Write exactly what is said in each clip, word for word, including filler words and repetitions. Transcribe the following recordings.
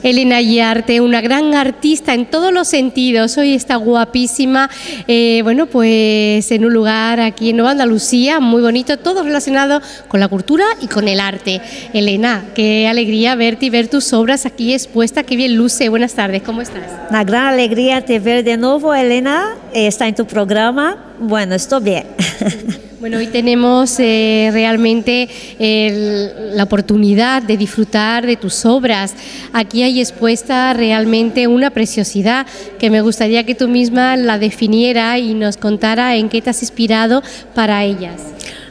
Elena Yarte, una gran artista en todos los sentidos. Hoy está guapísima, eh, bueno, pues en un lugar aquí en Nueva Andalucía, muy bonito, todo relacionado con la cultura y con el arte. Elena, qué alegría verte y ver tus obras aquí expuestas, qué bien luce. Buenas tardes, ¿cómo estás? Una gran alegría te ver de nuevo, Elena, está en tu programa. Bueno, estoy bien. Bueno, hoy tenemos eh, realmente el, la oportunidad de disfrutar de tus obras. Aquí hay expuesta realmente una preciosidad que me gustaría que tú misma la definiera y nos contara en qué te has inspirado para ellas.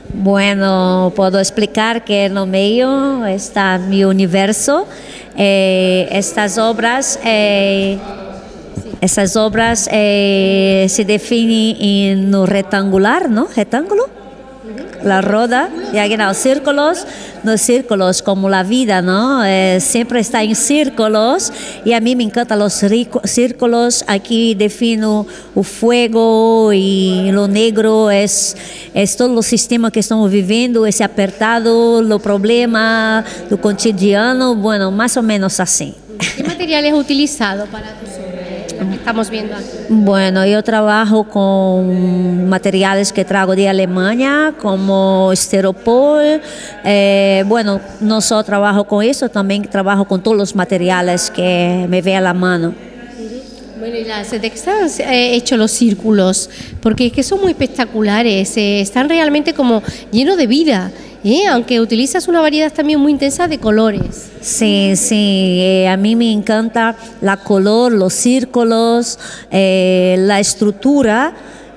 Bueno, puedo explicar que en el medio está mi universo. Eh, estas obras... Eh, Essas obras eh, se definem en no rectangular, ¿no? Rectángulo, la roda, diagonal, círculos, nos círculos como la vida, ¿no? Eh, siempre está en círculos y a mí me encantan los círculos. Aquí defino o fuego y lo negro es, es todo o sistema que estamos vivendo, esse apertado, o problema do cotidiano, bueno, más o menos así. ¿Qué materiales has utilizado para tus obras? Que estamos viendo aquí. Bueno, yo trabajo con materiales que traigo de Alemania, como esteropor. Eh, bueno, no solo trabajo con eso, también trabajo con todos los materiales que me ve a la mano. Bueno, y las, ¿de qué están eh, hechos los círculos? Porque es que son muy espectaculares, eh, están realmente como llenos de vida. ¿Eh? Aunque utilizas una variedad también muy intensa de colores. Sí, sí, eh, a mí me encanta la color, los círculos, eh, la estructura,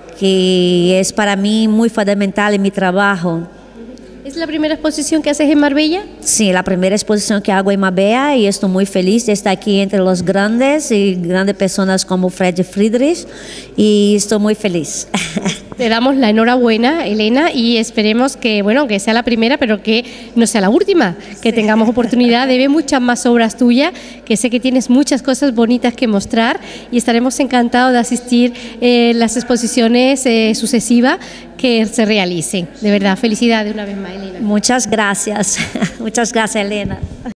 que es para mí muy fundamental en mi trabajo. ¿Es la primera exposición que haces en Marbella? Sí, la primera exposición que hago en Marbella y estoy muy feliz de estar aquí entre los grandes y grandes personas como Fred Friedrich y estoy muy feliz. Te damos la enhorabuena, Elena, y esperemos que, bueno, que sea la primera, pero que no sea la última, que sí. Tengamos oportunidad de ver muchas más obras tuyas, que sé que tienes muchas cosas bonitas que mostrar y estaremos encantados de asistir a eh, las exposiciones eh, sucesivas que se realicen. De verdad, felicidades una vez más, Elena. Muchas gracias, muchas gracias, Elena.